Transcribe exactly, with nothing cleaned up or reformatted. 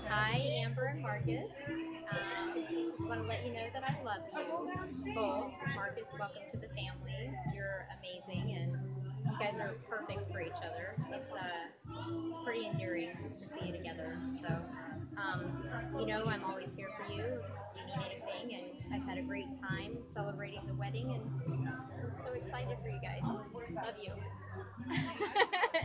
Hi, Amber and Marcus. Um, just want to let you know that I love you both. Marcus, welcome to the family. You're amazing, and you guys are perfect for each other. It's uh, it's pretty endearing to see you together. So, um, you know, I'm always here for you if you need anything, and I've had a great time celebrating the wedding, and I'm so excited for you guys. Love you.